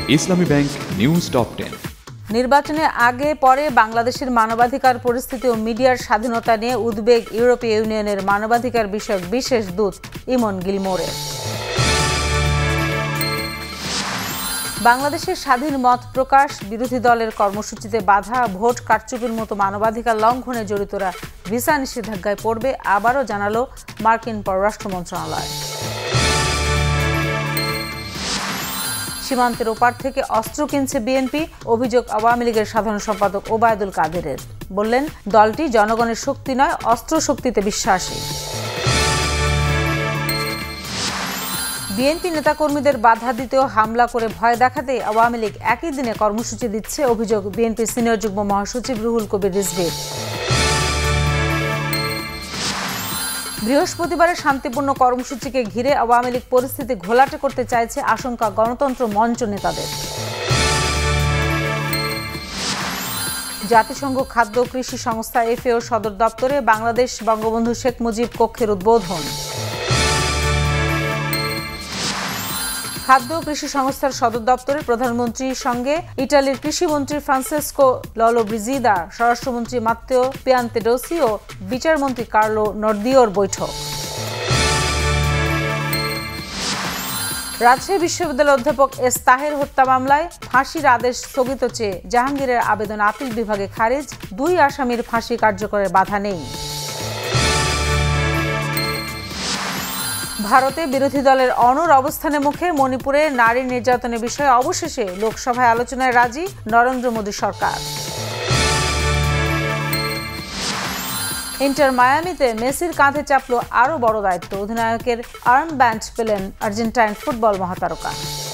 ইসলামী bank news top 10। নির্বাচনে আগে পরে বাংলাদেশের মানবাধিকার পরিস্থিতি ও মিডিয়ার স্বাধীনতা নিয়ে উদ্বেগ ইউরোপীয় ইউনিয়নের মানবাধিকার বিষয়ক বিশেষ দূত ইমন গিলমোরের। বাংলাদেশের স্বাধীন মত প্রকাশ, বিরোধী দলের কর্মসূচিতে বাধা, ভোট কারচুপির মতো মানবাধিকার লঙ্ঘনে জড়িতরা ভিসা নিষেধাজ্ঞায় পড়বে, আবারও জানালো মার্কিন পররাষ্ট্র মন্ত্রণালয়। সীমান্তের ওপার থেকে অস্ত্র কিনছে বিএনপি, অভিযোগ আওয়ামী লীগের সাধারণ সম্পাদক ওবায়দুল কাদেরের। বললেন, দলটি জনগণের শক্তি নয়, অস্ত্র শক্তিতে বিশ্বাসী। বিএনপি নেতাকর্মীদের বাধা দিতেও হামলা করে ভয় দেখাতে আওয়ামী লীগ একই দিনে কর্মসূচি দিচ্ছে, অভিযোগ বিএনপির সিনিয়র যুগ্ম মহাসচিব রুহুল কবির রিজভীর। বৃহস্পতিবারের শান্তিপূর্ণ কর্মসূচিকে ঘিরে আওয়ামী লীগ পরিস্থিতি ঘোলাটে করতে চাইছে, আশঙ্কা গণতন্ত্র মঞ্চ নেতাদের। জাতিসংঘ খাদ্য ও কৃষি সংস্থা FAO সদর দপ্তরে বাংলাদেশ বঙ্গবন্ধু শেখ মুজিব কক্ষের উদ্বোধন। খাদ্য ও কৃষি সংস্থার সদর দপ্তরে প্রধানমন্ত্রীর সঙ্গে ইটালির কৃষিমন্ত্রী ফ্রান্সেসকো ললোব্রিজিদা, স্বরাষ্ট্রমন্ত্রী মাত্তেও পিয়ান্তেডোসি ও বিচারমন্ত্রী কার্লো নর্দিওর বৈঠক। রাজশাহী বিশ্ববিদ্যালয়ের অধ্যাপক এস তাহের হত্যা মামলায় ফাঁসির আদেশ স্থগিত চেয়ে জাহাঙ্গীরের আবেদন আপিল বিভাগে খারিজ, 2 আসামির ফাঁসি কার্যকরের বাধা নেই। ভারতে বিরোধী দলের অনড় অবস্থানের মুখে মণিপুরে নারী নির্যাতনের বিষয়ে অবশেষে লোকসভায় আলোচনায় রাজি নরেন্দ্র মোদী সরকার। ইন্টার মায়ামিতে মেসির কাঁধে চাপল আরও বড় দায়িত্ব, অধিনায়কের আর্মব্যান্ড পেলেন আর্জেন্টাইন ফুটবল মহাতারকা।